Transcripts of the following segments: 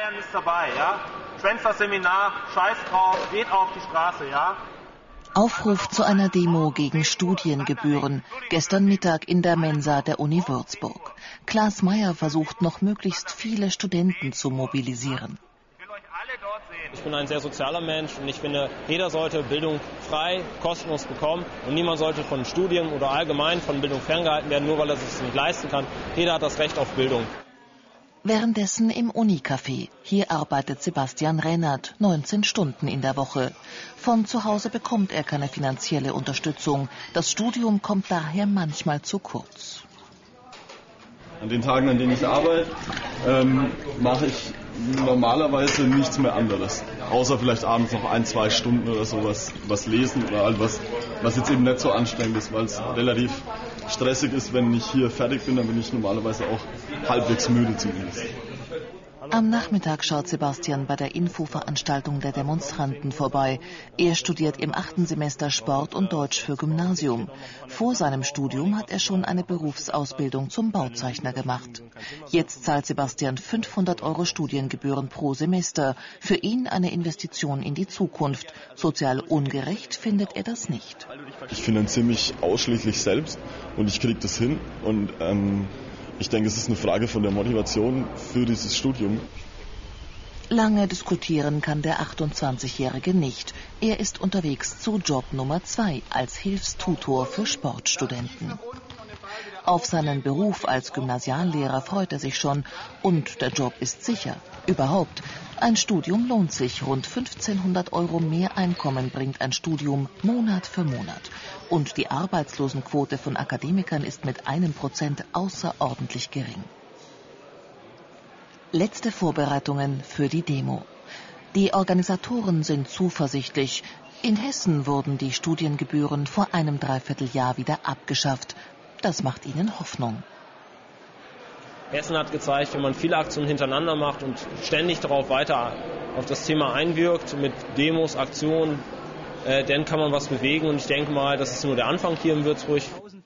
Bayern ist dabei, ja? Schwänzer-Seminar, scheiß drauf, geht auf die Straße, ja? Aufruf zu einer Demo gegen Studiengebühren, gestern Mittag in der Mensa der Uni Würzburg. Klaas Meyer versucht noch möglichst viele Studenten zu mobilisieren. Ich bin ein sehr sozialer Mensch und ich finde, jeder sollte Bildung frei, kostenlos bekommen und niemand sollte von Studien oder allgemein von Bildung ferngehalten werden, nur weil er es sich nicht leisten kann. Jeder hat das Recht auf Bildung. Währenddessen im Unicafé. Hier arbeitet Sebastian Rennert 19 Stunden in der Woche. Von zu Hause bekommt er keine finanzielle Unterstützung. Das Studium kommt daher manchmal zu kurz. An den Tagen, an denen ich arbeite, mache ich normalerweise nichts mehr anderes. Außer vielleicht abends noch 1-2 Stunden oder sowas, was lesen oder all was jetzt eben nicht so anstrengend ist, weil es relativ stressig ist. Wenn ich hier fertig bin, dann bin ich normalerweise auch halbwegs müde zumindest. Am Nachmittag schaut Sebastian bei der Infoveranstaltung der Demonstranten vorbei. Er studiert im 8. Semester Sport und Deutsch für Gymnasium. Vor seinem Studium hat er schon eine Berufsausbildung zum Bauzeichner gemacht. Jetzt zahlt Sebastian 500 € Studiengebühren pro Semester. Für ihn eine Investition in die Zukunft. Sozial ungerecht findet er das nicht. Ich finanziere mich ausschließlich selbst und ich kriege das hin und ich denke, es ist eine Frage von der Motivation für dieses Studium. Lange diskutieren kann der 28-Jährige nicht. Er ist unterwegs zu Job Nummer 2 als Hilfstutor für Sportstudenten. Auf seinen Beruf als Gymnasiallehrer freut er sich schon und der Job ist sicher. Überhaupt, ein Studium lohnt sich. Rund 1.500 € mehr Einkommen bringt ein Studium Monat für Monat. Und die Arbeitslosenquote von Akademikern ist mit 1% außerordentlich gering. Letzte Vorbereitungen für die Demo. Die Organisatoren sind zuversichtlich. In Hessen wurden die Studiengebühren vor einem Dreivierteljahr wieder abgeschafft. Das macht ihnen Hoffnung. Hessen hat gezeigt, wenn man viele Aktionen hintereinander macht und ständig darauf weiter auf das Thema einwirkt, mit Demos, Aktionen, dann kann man was bewegen. Und ich denke mal, das ist nur der Anfang hier in Würzburg.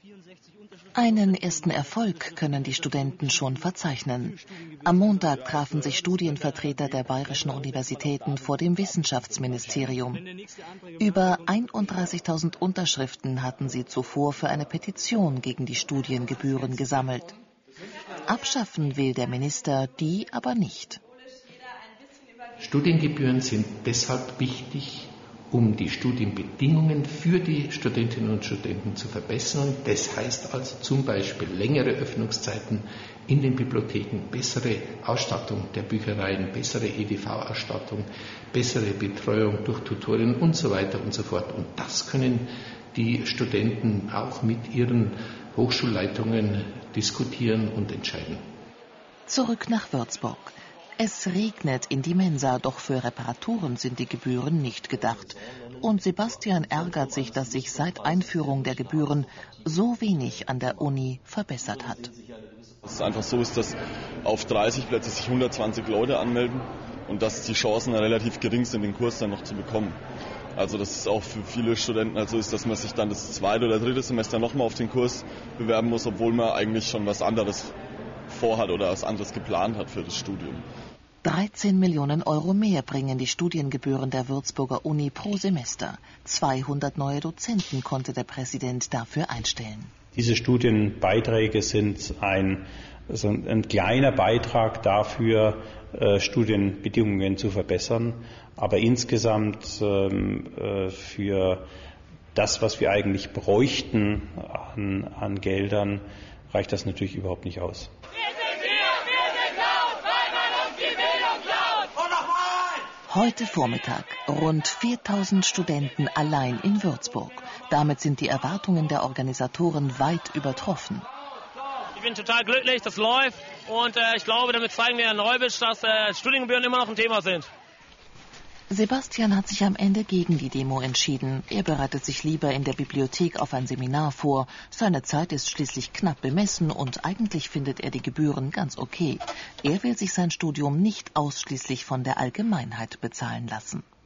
Einen ersten Erfolg können die Studenten schon verzeichnen. Am Montag trafen sich Studienvertreter der bayerischen Universitäten vor dem Wissenschaftsministerium. Über 31.000 Unterschriften hatten sie zuvor für eine Petition gegen die Studiengebühren gesammelt. Abschaffen will der Minister die aber nicht. Studiengebühren sind deshalb wichtig, um die Studienbedingungen für die Studentinnen und Studenten zu verbessern. Das heißt also zum Beispiel längere Öffnungszeiten in den Bibliotheken, bessere Ausstattung der Büchereien, bessere EDV-Ausstattung, bessere Betreuung durch Tutorien und so weiter und so fort. Und das können die Studenten auch mit ihren Hochschulleitungen diskutieren und entscheiden. Zurück nach Würzburg. Es regnet in die Mensa, doch für Reparaturen sind die Gebühren nicht gedacht. Und Sebastian ärgert sich, dass sich seit Einführung der Gebühren so wenig an der Uni verbessert hat. Es ist einfach so, dass auf 30 Plätze sich 120 Leute anmelden und dass die Chancen relativ gering sind, den Kurs dann noch zu bekommen. Also dass es auch für viele Studenten halt so ist, dass man sich dann das 2. oder 3. Semester nochmal auf den Kurs bewerben muss, obwohl man eigentlich schon was anderes vorhat oder was anderes geplant hat für das Studium. 13 Millionen € mehr bringen die Studiengebühren der Würzburger Uni pro Semester. 200 neue Dozenten konnte der Präsident dafür einstellen. Diese Studienbeiträge sind ein kleiner Beitrag dafür, Studienbedingungen zu verbessern. Aber insgesamt für das, was wir eigentlich bräuchten an Geldern, reicht das natürlich überhaupt nicht aus. Heute Vormittag rund 4.000 Studenten allein in Würzburg. Damit sind die Erwartungen der Organisatoren weit übertroffen. Ich bin total glücklich, das läuft und ich glaube, damit zeigen wir in Neubisch, dass Studiengebühren immer noch ein Thema sind. Sebastian hat sich am Ende gegen die Demo entschieden. Er bereitet sich lieber in der Bibliothek auf ein Seminar vor. Seine Zeit ist schließlich knapp bemessen und eigentlich findet er die Gebühren ganz okay. Er will sich sein Studium nicht ausschließlich von der Allgemeinheit bezahlen lassen.